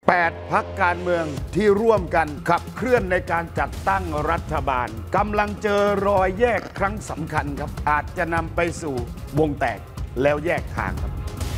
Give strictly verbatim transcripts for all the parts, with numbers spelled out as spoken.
แปด พรรคการเมืองที่ร่วมกันขับเคลื่อนในการจัดตั้งรัฐบาลกำลังเจอรอยแยกครั้งสำคัญครับอาจจะนำไปสู่วงแตกแล้วแยกทางครับ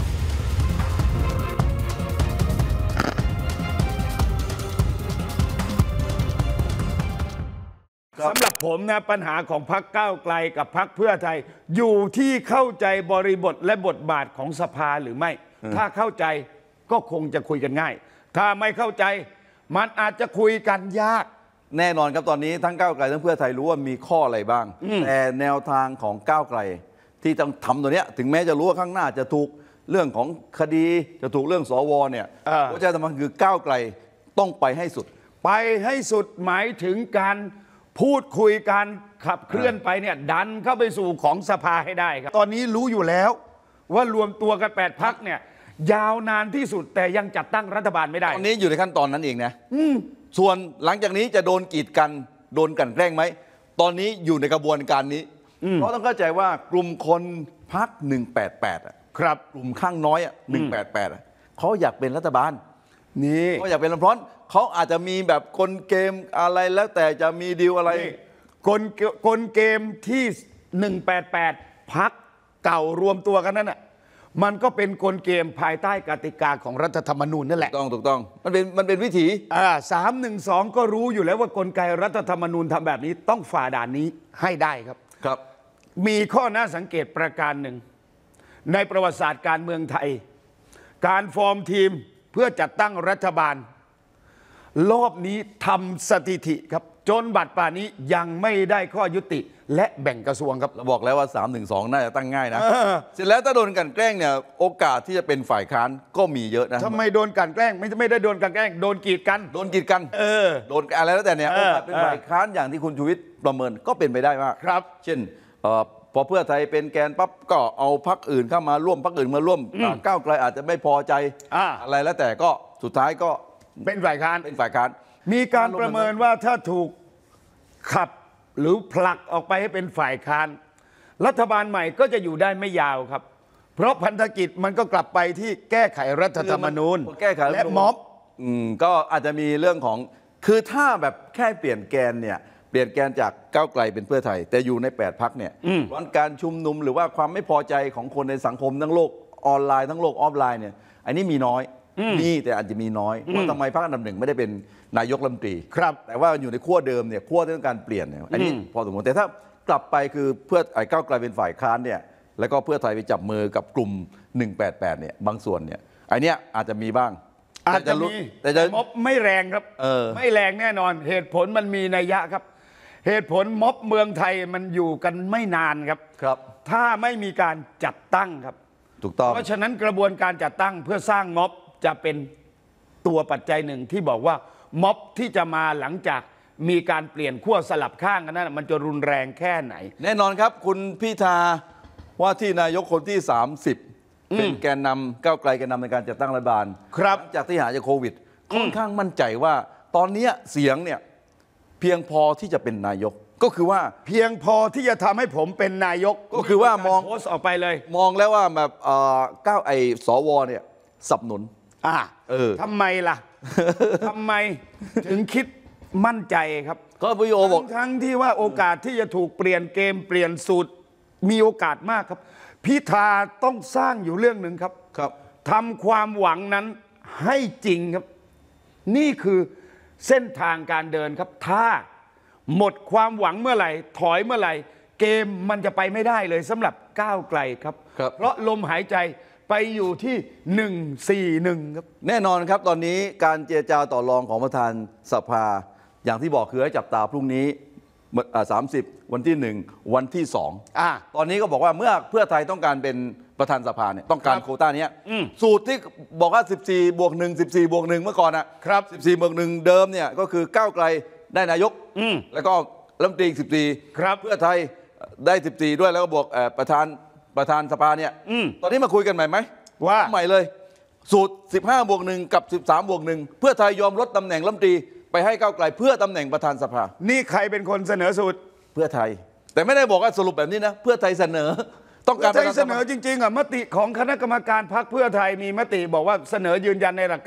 สำหรับผมนะปัญหาของพรรคก้าวไกลกับพรรคเพื่อไทยอยู่ที่เข้าใจบริบทและบทบาทของสภาหรือไม่ถ้าเข้าใจก็คงจะคุยกันง่ายถ้าไม่เข้าใจมันอาจจะคุยกันยากแน่นอนครับตอนนี้ทั้งก้าวไกลทั้งเพื่อไทยรู้ว่ามีข้ออะไรบ้างแต่แนวทางของก้าวไกลที่ต้องทำตัวเนี้ยถึงแม้จะรู้ว่าข้างหน้าจะถูกเรื่องของคดีจะถูกเรื่องสวเนี่ยหัวใจสำคัญคือก้าวไกลต้องไปให้สุดไปให้สุดหมายถึงการพูดคุยการขับเคลื่อนไปเนี่ยดันเข้าไปสู่ของสภาให้ได้ครับตอนนี้รู้อยู่แล้วว่ารวมตัวกันแปดพรรคเนี่ยยาวนานที่สุดแต่ยังจัดตั้งรัฐบาลไม่ได้ตอนนี้อยู่ในขั้นตอนนั้นเองนะส่วนหลังจากนี้จะโดนกีดกันโดนกันแกล้งไหมตอนนี้อยู่ในกระบวนการนี้เพราะต้องเข้าใจว่ากลุ่มคนพรรคหนึ่งแปดแปดครับกลุ่มข้างน้อยอ่ะหนึ่งแปดแปดเขาอยากเป็นรัฐบาลนี่เขาอยากเป็นเพราะเขาอาจจะมีแบบกลเกมอะไรแล้วแต่จะมีดีลอะไรกลกลเกมที่หนึ่งแปดแปดพรรคเก่ารวมตัวกันนั่นน่ะมันก็เป็นกลเกมภายใต้กติกาของรัฐธรรมนูญนั่นแหละถูกต้องถูกต้องมันเป็นมันเป็นวิถีอ่าสามหนึ่งสองก็รู้อยู่แล้วว่ากลไกรัฐธรรมนูญทำแบบนี้ต้องฝ่าด่านนี้ให้ได้ครับครับมีข้อน่าสังเกตประการหนึ่งในประวัติศาสตร์การเมืองไทยการฟอร์มทีมเพื่อจัดตั้งรัฐบาลรอบนี้ทำสถิติครับจนบัดป่านนี้ยังไม่ได้ข้อยุติและแบ่งกระทรวงครับเราบอกแล้วว่าสามหนึ่งสองน่าจะตั้งง่ายนะเสร็จแล้วถ้าโดนกันแกล้งเนี่ยโอกาสที่จะเป็นฝ่ายค้านก็มีเยอะนะทำไมโดนกันแกล้งไม่ไม่ได้โดนกันแกล้งโดนกีดกันโดนกีดกันเออโดนอะไรแล้วแต่เนี่ยโอกาสเป็นฝ่ายค้านอย่างที่คุณชูวิทย์ประเมินก็เป็นไปได้มากครับเช่นพอเพื่อไทยเป็นแกนปั๊บก็เอาพรรคอื่นเข้ามาร่วมพรรคอื่นมาร่วมก้าวไกลอาจจะไม่พอใจอะไรแล้วแต่ก็สุดท้ายก็เป็นฝ่ายค้านเป็นฝ่ายค้านมีการประเมินว่าถ้าถูกขับหรือผลักออกไปให้เป็นฝ่ายค้านรัฐบาลใหม่ก็จะอยู่ได้ไม่ยาวครับเพราะพันธกิจมันก็กลับไปที่แก้ไขรัฐธรรมนูญแก้ไขและม็อบอืมก็อาจจะมีเรื่องของคือถ้าแบบแค่เปลี่ยนแกนเนี่ยเปลี่ยนแกนจากก้าวไกลเป็นเพื่อไทยแต่อยู่ในแปดพรรคเนี่ยวันการชุมนุมหรือว่าความไม่พอใจของคนในสังคมทั้งโลกออนไลน์ทั้งโลกออฟไลน์เนี่ยอันนี้มีน้อยมีแต่อาจจะมีน้อยว่าทำไมพรรคอันดับหนึ่งไม่ได้เป็นนายกรัฐมนตรีครับแต่ว่าอยู่ในขั้วเดิมเนี่ยขั้วที่ต้องการเปลี่ยนเนี่ยอันนี้พอสมควรแต่ถ้ากลับไปคือเพื่อไอ้ก้าวไกลเป็นฝ่ายค้านเนี่ยแล้วก็เพื่อไทยไปจับมือกับกลุ่มหนึ่งแปดแปดเนี่ยบางส่วนเนี่ยไอ้นี้อาจจะมีบ้างอาจจะมีแต่จะม็อบไม่แรงครับไม่แรงแน่นอนเหตุผลมันมีนัยยะครับเหตุผลม็อบเมืองไทยมันอยู่กันไม่นานครับครับถ้าไม่มีการจัดตั้งครับถูกต้องเพราะฉะนั้นกระบวนการจัดตั้งเพื่อสร้างม็อบจะเป็นตัวปัจจัยหนึ่งที่บอกว่าม็อบที่จะมาหลังจากมีการเปลี่ยนขั้วสลับข้างกันนั้นมันจะรุนแรงแค่ไหนแน่นอนครับคุณพิธาว่าที่นายกคนที่สามสิบเป็นแกนนำก้าวไกลแกนนำในการจัดตั้งรัฐบาลครับจากที่หายจากโควิดค่อนข้างมั่นใจว่าตอนนี้เสียงเนี่ยเพียงพอที่จะเป็นนายกก็คือว่าเพียงพอที่จะทำให้ผมเป็นนายกก็คือว่ามองโพสต์ออกไปเลยมองแล้วว่าแบบก้าวไอสวเนี่ยสนับสนุนอ่าเออทำไมล่ะ ทำไมถึงคิดมั่นใจครับก็พี่โอบอกทั้งที่ว่าโอกาสที่จะถูกเปลี่ยนเกมเปลี่ยนสูตรมีโอกาสมากครับพิธาต้องสร้างอยู่เรื่องหนึ่งครับครับทำความหวังนั้นให้จริงครับนี่คือเส้นทางการเดินครับถ้าหมดความหวังเมื่อไหร่ถอยเมื่อไหร่เกมมันจะไปไม่ได้เลยสำหรับก้าวไกลครับเพราะลมหายใจไปอยู่ที่หนึ่งสี่หนึ่งครับแน่นอนครับตอนนี้การเจรจาต่อรองของประธานสภาอย่างที่บอกคือให้จับตาพรุ่งนี้สามสิบวันที่หนึ่งวันที่สองอ่าตอนนี้ก็บอกว่าเมื่อเพื่อไทยต้องการเป็นประธานสภาเนี่ยต้องการโควต้านี้สูตรที่บอกว่าสิบสี่บวกหนึ่ง สิบสี่บวกหนึ่งเมื่อก่อนนะครับสิบสี่บวกหนึ่งเดิมเนี่ยก็คือก้าวไกลได้นายกแล้วก็รัฐมนตรีสิบสี่เพื่อไทยได้สิบสี่ด้วยแล้วก็บวกประธานประธานสภาเนี่ยตอนนี้มาคุยกันใหม่ไหมว่าใหม่เลยสูตรสิบห้าบวกหนึ่งกับสิบสามบวกหนึ่งเพื่อไทยยอมลดตำแหน่งรัฐมนตรีไปให้ก้าวไกลเพื่อตำแหน่งประธานสภานี่ใครเป็นคนเสนอสูตรเพื่อไทยแต่ไม่ได้บอกว่าสรุปแบบนี้นะเพื่อไทยเสนอต้องการเสนอจริงๆอ่ะมติของคณะกรรมการพรรคเพื่อไทยมีมติบอกว่าเสนอยืนยันในหลักการ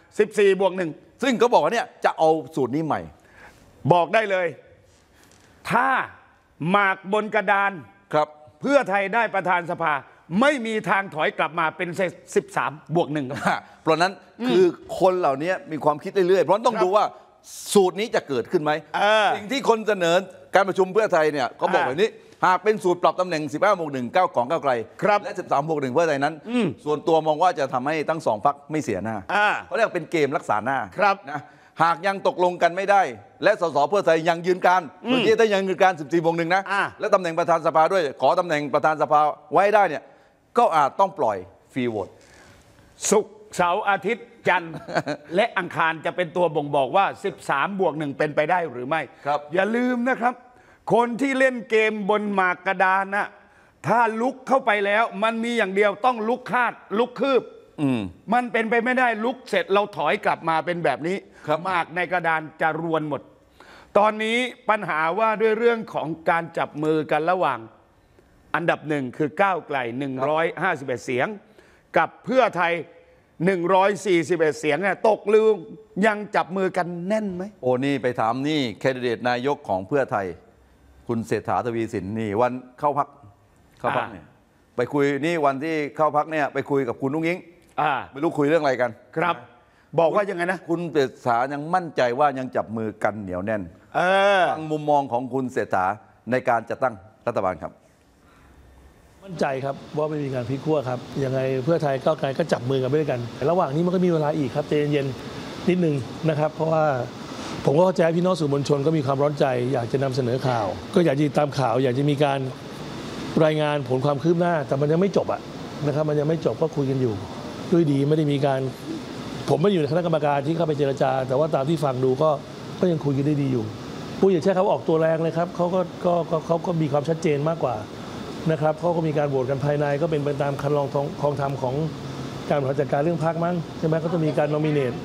สิบสี่บวกหนึ่งซึ่งเขาบอกว่าเนี่ยจะเอาสูตรนี้ใหม่บอกได้เลยถ้าหมากบนกระดานครับเพื่อไทยได้ประธานสภาไม่มีทางถอยกลับมาเป็นสิบสามบวกหนึ่งเพราะนั้นคือคนเหล่านี้มีความคิดเรื่อยๆเพราะต้องดูว่าสูตรนี้จะเกิดขึ้นไหมสิ่งที่คนเสนอการประชุมเพื่อไทยเนี่ยเขาบอกแบบนี้หากเป็นสูตรปรับตำแหน่งสิบห้าบวกหนึ่งเก้าของก้าวไกลและสิบสามบวกหนึ่งเพื่อไทยนั้นส่วนตัวมองว่าจะทำให้ทั้งสองพรรคไม่เสียหน้าเขาเรียกเป็นเกมรักษาหน้านะหากยังตกลงกันไม่ได้และสสเพื่อไทยยังยืนการเมื่อกี้ถ้ายังยืนการสิบสี่บวกหนึ่งนะและตำแหน่งประธานสภาด้วยขอตำแหน่งประธานสภาไว้ได้เนี่ยก็อาจต้องปล่อยฟรีโหวตศุกร์เสาร์อาทิตย์จันทร์ และอังคารจะเป็นตัวบ่งบอกว่าสิบสามบวกหนึ่งเป็นไปได้หรือไม่อย่าลืมนะครับคนที่เล่นเกมบนหมากกระดานนะถ้าลุกเข้าไปแล้วมันมีอย่างเดียวต้องลุกคาดลุกคืบมันเป็นไปไม่ได้ลุกเสร็จเราถอยกลับมาเป็นแบบนี้หมากในกระดานจะรวนหมดตอนนี้ปัญหาว่าด้วยเรื่องของการจับมือกันระหว่างอันดับหนึ่งคือก้าวไกลหนึ่งร้อยห้าสิบเอ็ดเสียงกับเพื่อไทยหนึ่งร้อยสี่สิบเอ็ดเสียงเนี่ยตกลืมยังจับมือกันแน่นไหมโอ้นี่ไปถามนี่แคนดิเดตนายกของเพื่อไทยคุณเศรษฐาทวีสินนี่วันเข้าพักเข้าพักเนี่ยไปคุยนี่วันที่เข้าพักเนี่ยไปคุยกับคุณนุ้งอิงไม่รู้คุยเรื่องอะไรกันครับบอกว่ายังไงนะคุณเศรษฐายังมั่นใจว่ายังจับมือกันเหนียวแน่นฟังมุมมองของคุณเศรษฐาในการจัดตั้งรัฐบาลครับมั่นใจครับว่าไม่มีการพลิกขั้วครับยังไงเพื่อไทยก้าวไกลก็จับมือกันไปด้วยกันระหว่างนี้มันก็มีเวลาอีกครับใจเย็นๆนิดนึงนะครับเพราะว่าผมก็เข้าใจพี่น้องสื่อมวลชนก็มีความร้อนใจอยากจะนำเสนอข่าวก็อยากจะตามข่าวอยากจะมีการรายงานผลความคืบหน้าแต่มันยังไม่จบอ่ะนะครับมันยังไม่จบก็คุยกันอยู่ด้วยดีไม่ได้มีการผมไม่อยู่ในคณะกรรมการที่เข้าไปเจรจาแต่ว่าตามที่ฟังดูก็ก็ยังคุยกันได้ดีอยู่ผู้อย่าใช้คำออกตัวแรงเลยครับเขาก็ก็เขาก็มีความชัดเจนมากกว่านะครับเขาก็มีการโหวตกันภายในก็เป็นไปตามคันลองคองธรรมของการบริหารจัดการเรื่องพรรคมั้งใช่ไหมเขาจะมีการนอมิเนต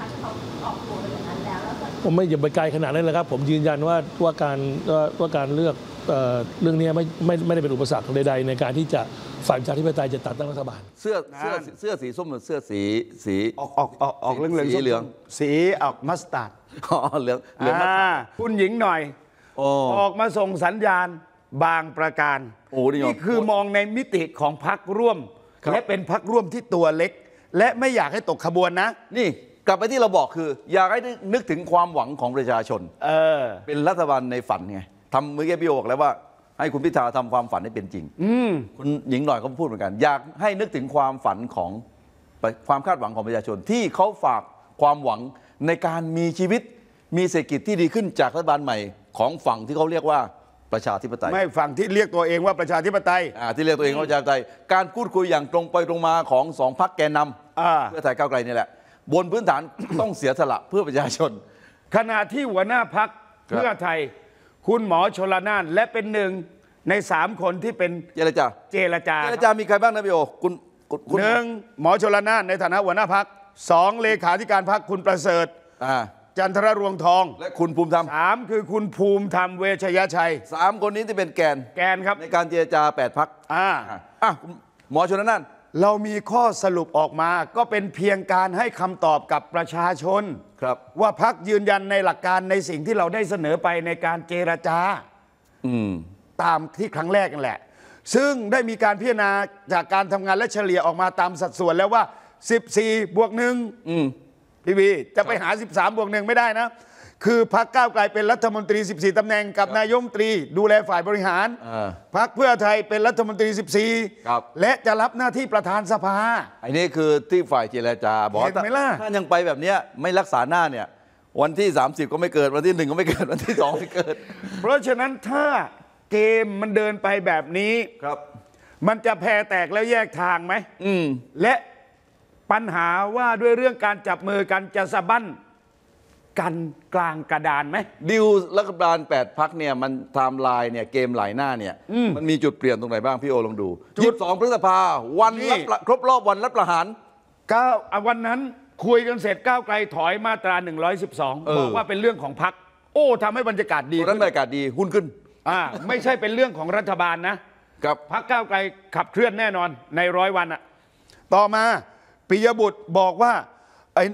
ผมไม่อย่าไปไกลขนาดนั้นเลยครับผมยืนยันว่าว่าการว่าการเลือกเรื่องนี้ไม่ไม่ไม่ได้เป็นอุปสรรคใดๆในการที่จะฝ่ายประชาธิปไตยจะตัดตั้งรัฐบาลเสื้อเสื้อเสื้อสีส้มหรือเสื้อสีสีออกออกออกออกเหลืองเหลืองสีเหลืองสีออกมัสตาร์ดอ๋อเหลืองเหลืองมัสตาร์ดคุณหญิงหน่อยออกมาส่งสัญญาณบางประการนี่คือมองในมิติของพรรคร่วมและเป็นพรรคร่วมที่ตัวเล็กและไม่อยากให้ตกขบวนนะนี่กลับไปที่เราบอกคืออยากให้นึกถึงความหวังของประชาชนเออเป็นรัฐบาลในฝันไงทำเมื่อกี้พี่โอบอกแล้วว่าให้คุณพิธาทำความฝันให้เป็นจริงคุณหญิงหน่อยเขาพูดเหมือนกันอยากให้นึกถึงความฝันของความคาดหวังของประชาชนที่เขาฝากความหวังในการมีชีวิตมีเศรษฐกิจที่ดีขึ้นจากรัฐบาลใหม่ของฝั่งที่เขาเรียกว่าประชาธิปไตยไม่ฝั่งที่เรียกตัวเองว่าประชาธิปไตยอ่าที่เรียกตัวเองว่าประชาธิปไตยการพูดคุยอย่างตรงไปตรงมาของสองพรรคแกนนำเพื่อไทยก้าวไกลนี่แหละบนพื้นฐาน ต้องเสียสละเพื่อประชาชนขณะที่หัวหน้าพรรคเพื่อไทยคุณหมอชลน่านและเป็นหนึ่งในสามคนที่เป็นเจรจาเจรจาเจรจามีใครบ้างนะพี่โอคุณหนึ่งหมอชลน่านในฐานะหัวหน้าพรรคสองเลขาธิการพรรคคุณประเสริฐจันทรรวงทองและคุณภูมิธรรมสามคือคุณภูมิธรรมเวชยชัยสามคนนี้ที่เป็นแกนแกนครับในการเจรจาแปดพรรคอ่าอ่ะหมอชลน่านเรามีข้อสรุปออกมาก็เป็นเพียงการให้คำตอบกับประชาชนครับว่าพรรคยืนยันในหลักการในสิ่งที่เราได้เสนอไปในการเจรจาอืมตามที่ครั้งแรกนั่นแหละซึ่งได้มีการพิจารณาจากการทำงานและเฉลี่ยออกมาตามสัดส่วนแล้วว่าสิบสี่บวกหนึ่งพี่บีจะไปหาสิบสามบวกหนึ่งไม่ได้นะคือพรรคก้าวไกลเป็นรัฐมนตรีสิบสี่ตำแหน่งกับนายกรัฐมนตรีดูแลฝ่ายบริหารพรรคเพื่อไทยเป็นรัฐมนตรีสิบสี่และจะรับหน้าที่ประธานสภาอันนี้คือที่ฝ่ายเจรจาบอกว่าถ้ายังไปแบบนี้ไม่รักษาหน้าเนี่ยวันที่สามสิบก็ไม่เกิดวันที่หนึ่งก็ไม่เกิดวันที่สองไม่เกิดเพราะฉะนั้นถ้าเกมมันเดินไปแบบนี้ครับมันจะแพ้แตกแล้วแยกทางไหมและปัญหาว่าด้วยเรื่องการจับมือกันจะสะบั้นกันกลางกระดานไหมดิวรัฐบาลแปดพรรคเนี่ยมันไทม์ไลน์เนี่ยเกมหลายหน้าเนี่ยมันมีจุดเปลี่ยนตรงไหนบ้างพี่โอลองดูจุดสองพฤษภาวันครบรอบวันรัฐประหารก้าววันนั้นคุยกันเสร็จก้าวไกลถอยมาตราหนึ่งร้อยสิบสองบอกว่าเป็นเรื่องของพรรคโอ้ทำให้บรรยากาศดีนั้นบรรยากาศดีหุ้นขึ้นอ่าไม่ใช่เป็นเรื่องของรัฐบาลนะครับพรรคก้าวไกลขับเคลื่อนแน่นอนในร้อยวันอ่ะต่อมาปิยบุตรบอกว่าไอ้เนี่ย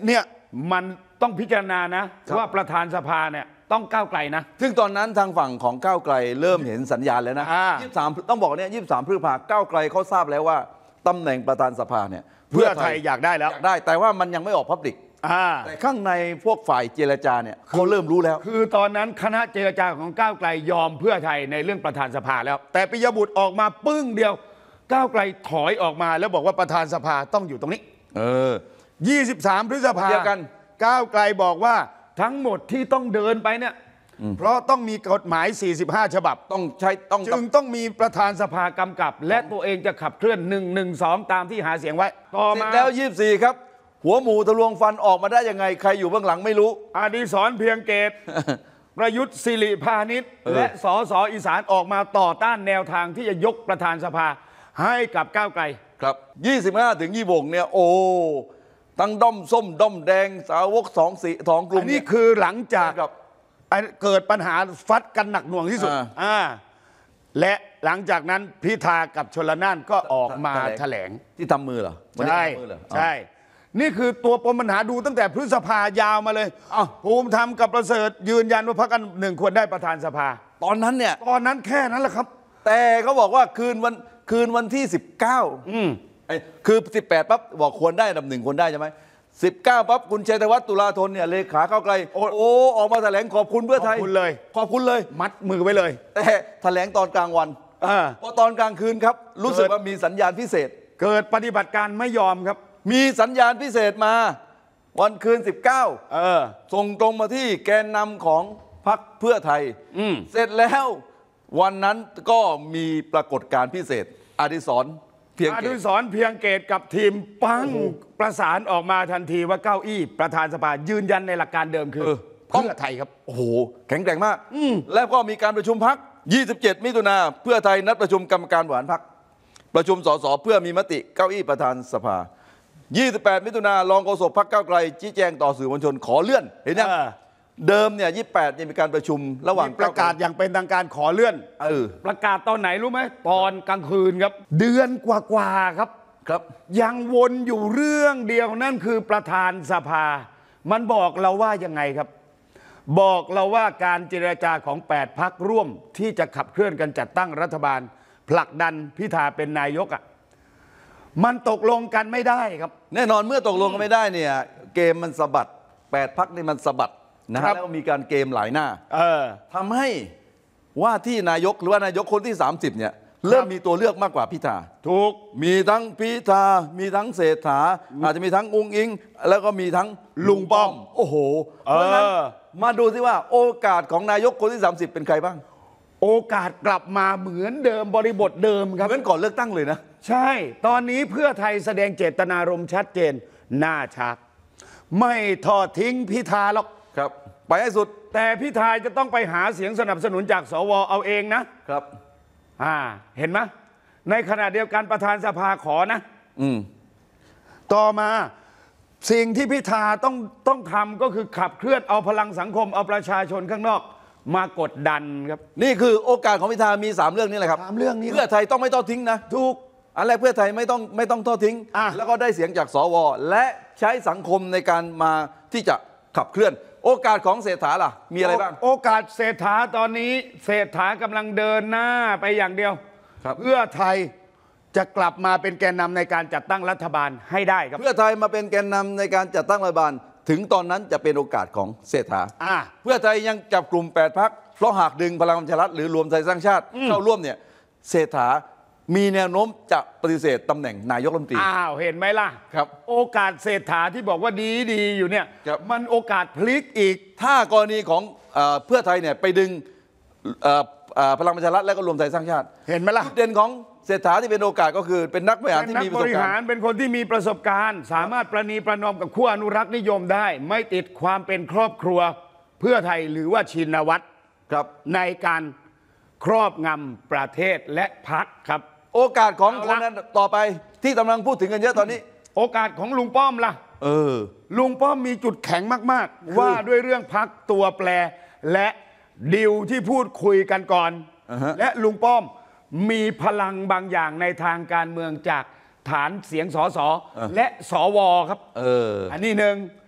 มันต้องพิจารณานะว่าประธานสภาเนี่ยต้องก้าวไกลนะซึ่งตอนนั้นทางฝั่งของก้าวไกลเริ่มเห็นสัญญาณแล้วนะยี่สิบสามต้องบอกเนี่ยยี่สิบสามพฤษภาก้าวไกลเขาทราบแล้วว่าตำแหน่งประธานสภาเนี่ยเพื่อไทยอยากได้แล้วอยากได้แต่ว่ามันยังไม่ออกพับลิกแต่ข้างในพวกฝ่ายเจรจาเนี่ยเขาเริ่มรู้แล้วคือตอนนั้นคณะเจรจาของก้าวไกลยอมเพื่อไทยในเรื่องประธานสภาแล้วแต่ปิยบุตรออกมาปึ้งเดียวก้าวไกลถอยออกมาแล้วบอกว่าประธานสภาต้องอยู่ตรงนี้เออยี่สิบสามพฤษภาคมก้าวไกลบอกว่าทั้งหมดที่ต้องเดินไปเนี่ยเพราะต้องมีกฎหมายสี่สิบห้าฉบับต้องใช้ต้องจึงต้องมีประธานสภากำกับ และตัวเองจะขับเคลื่อนหนึ่งหนึ่งสองตามที่หาเสียงไว้ต่อมาแล้วยี่สิบสี่ครับหัวหมูทะลวงฟันออกมาได้ยังไงใครอยู่เบื้องหลังไม่รู้อดิศรเพียงเกต ประยุทธ์สิริพานิชและสสอีสานออกมาต่อต้านแนวทางที่จะยกประธานสภาให้กับก้าวไกลครับยี่สิบห้าถึงยี่สิบหกเนี่ยโอ้ทั้งด้อมส้มด้อมแดงสาวกสองสีสองกลุ่มนี่คือหลังจากเกิดปัญหาฟัดกันหนักหน่วงที่สุดอ่าและหลังจากนั้นพิธากับชลน่านก็ออกมาแถลงที่ทำมือเหรอใช่ใช่นี่คือตัวปมปัญหาดูตั้งแต่พฤษภายาวมาเลยภูมิธรรมกับประเสริฐยืนยันว่าพรรคอันหนึ่งควรได้ประธานสภาตอนนั้นเนี่ยตอนนั้นแค่นั้นแหละครับแต่เขาบอกว่าคืนวันคืนวันที่สิบเก้าอืมคือสิบแปดปั๊บบอกควรได้อันดับหนึ่งควรได้ใช่ไหมสิบเก้าปั๊บคุณชัยธวัฒน์ตุลาธนเนี่ยเลขาก้าวไกลโอ้ออกมาแถลงขอบคุณเพื่อไทยขอบคุณเลยขอบคุณเลยมัดมือไว้เลยแต่แถลงตอนกลางวันพอตอนกลางคืนครับรู้สึกว่ามีสัญญาณพิเศษเกิดปฏิบัติการไม่ยอมครับมีสัญญาณพิเศษมาวันคืนสิบเก้าเออส่งตรงมาที่แกนนำของพรรคเพื่อไทยเสร็จแล้ววันนั้นก็มีปรากฏการณ์พิเศษอดิศรเพียงเกตอดิศรเพียงเกตกับทีมปังประสานออกมาทันทีว่าเก้าอี้ประธานสภายืนยันในหลักการเดิมคือเพื่อไทยครับโอ้โหแข็งแกร่งมากแล้วก็มีการประชุมพรรคยี่สิบเจ็ดมิถุนาเพื่อไทยนัดประชุมกรรมการบริหารพรรคประชุมสสเพื่อมีมติเก้าอี้ประธานสภายี่สิบแปดมิถุนารองโฆษกพรรคก้าวไกลชี้แจงต่อสื่อมวลชนขอเลื่อนเห็นยังเดิมเนี่ยยี่สิบแปดจะมีการประชุมระหว่างประกาศอย่างเป็นทางการขอเลื่อนเออประกาศตอนไหนรู้ไหมตอนกลางคืนครับเดือนกว่าๆครับครับยังวนอยู่เรื่องเดียวนั่นคือประธานสภามันบอกเราว่ายังไงครับบอกเราว่าการเจรจาของแปดพรรคร่วมที่จะขับเคลื่อนกันจัดตั้งรัฐบาลผลักดันพิธาเป็นนายกอ่ะมันตกลงกันไม่ได้ครับแน่นอนเมื่อตกลงกันไม่ได้เนี่ยเกมมันสะบัดแปดพรรคนี่มันสะบัดนะแล้วมีการเกมหลายหน้าเออทำให้ว่าที่นายกหรือว่านายกคนที่สามสิบเนี่ยเริ่มมีตัวเลือกมากกว่าพิธาถูกมีทั้งพิธามีทั้งเศรษฐาอาจจะมีทั้งอุ้งอิงแล้วก็มีทั้งลุงป้อมโอ้โหเพราะฉะนั้นมาดูสิว่าโอกาสของนายกคนที่สามสิบเป็นใครบ้างโอกาสกลับมาเหมือนเดิมบริบทเดิมครับเหมือนก่อนเลือกตั้งเลยนะใช่ตอนนี้เพื่อไทยแสดงเจตนารมณ์ชัดเจนหน้าชักไม่ทอดทิ้งพิธาหรอกครับไปให้สุดแต่พิธาจะต้องไปหาเสียงสนับสนุนจากสวเอาเองนะครับอ่าเห็นไหมในขณะเดียวกันประธานสภาขอนะอืมต่อมาสิ่งที่พิธาต้องต้องทำก็คือขับเคลื่อนเอาพลังสังคมเอาประชาชนข้างนอกมากดดันครับนี่คือโอกาสของพิธามีสามเรื่องนี้แหละครับสามเรื่องนี้เพื่อไทยต้องไม่ทอดทิ้งนะถูกอันแรกเพื่อไทยไม่ต้องไม่ต้องทอดทิ้งแล้วก็ได้เสียงจากสวและใช้สังคมในการมาที่จะขับเคลื่อนโอกาสของเศรษฐาล่ะมีอะไรบ้างโอกาสเศรษฐาตอนนี้เศรษฐากำลังเดินหน้าไปอย่างเดียวเพื่อไทยจะกลับมาเป็นแกนนำในการจัดตั้งรัฐบาลให้ได้ครับเพื่อไทยมาเป็นแกนนำในการจัดตั้งรัฐบาลถึงตอนนั้นจะเป็นโอกาสของเศรษฐาเพื่อไทยยังจับกลุ่มแปดพรรคเพราะหากดึงพลังประชารัฐหรือรวมไทยสร้างชาติเข้าร่วมเนี่ยเศรษฐามีแนวโน้มจะปฏิเสธตำแหน่งนายกรัฐมนตรีอ้าวเห็นไหมล่ะครับโอกาสเศรษฐาที่บอกว่าดีดีอยู่เนี่ยมันโอกาสพลิกอีกถ้ากรณีของเพื่อไทยเนี่ยไปดึงพลังประชารัฐและก็รวมไทยสร้างชาติเห็นไหมล่ะจุดเด่นของเศรษฐาที่เป็นโอกาสก็คือเป็นนักบริหารที่มีประสบการณ์เป็นคนที่มีประสบการณ์สามารถประนีประนอมกับขั้วอนุรักษ์นิยมได้ไม่ติดความเป็นครอบครัวเพื่อไทยหรือว่าชินวัตรครับในการครอบงำประเทศและพรรคครับโอกาสของคนนั้นต่อไปที่กำลังพูดถึงกันเยอะตอนนี้โอกาสของลุงป้อมล่ะเออลุงป้อมมีจุดแข็งมากๆว่าด้วยเรื่องพรรคตัวแปรและดิวที่พูดคุยกันก่อน uh-huh. และลุงป้อมมีพลังบางอย่างในทางการเมืองจากฐานเสียงสส uh. และสวครับเอออันนี้หนึ่ง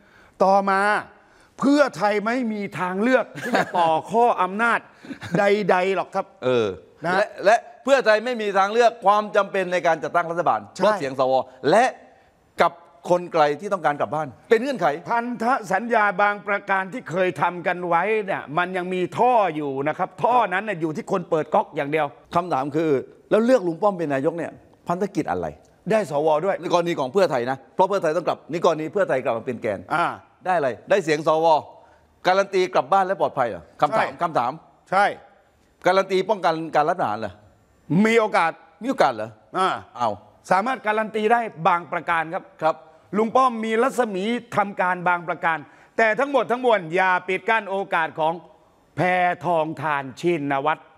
ต่อมาเพื่อไทยไม่มีทางเลือกที่จะต่อข้ออำนาจใดๆหรอกครับเออนะและและเพื่อไทยไม่มีทางเลือกความจำเป็นในการจัดตั้งรัฐบาลใช่เพราะเสียงสวและกับคนไกลที่ต้องการกลับบ้าน เป็นเงื่อนไขพันธสัญญาบางประการที่เคยทำกันไว้เนี่ยมันยังมีท่ออยู่นะครับ ท่อนั้นน่ะอยู่ที่คนเปิดก๊อกอย่างเดียวคำถามคือ แล้วเลือกลุงป้อมเป็นนายกเนี่ยพันธกิจอะไรได้สวด้วยในกรณีของเพื่อไทยนะเพราะเพื่อไทยต้องกลับนี่กรณีเพื่อไทยกลับมาเป็นแกนอ่าได้อะไรได้เสียงสวการันตีกลับบ้านและปลอดภัยเหรอคำถามใช่คำถามใช่การันตีป้องกันการรัฐประหารเหรอมีโอกาสมีโอกาสเหรออ่าเอาสามารถการันตีได้บางประการครับครับลุงป้อมมีรัศมีทำการบางประการ แต่ทั้งหมดทั้งมวลอย่าปิดกั้นโอกาสของแพทองทานชินวัตร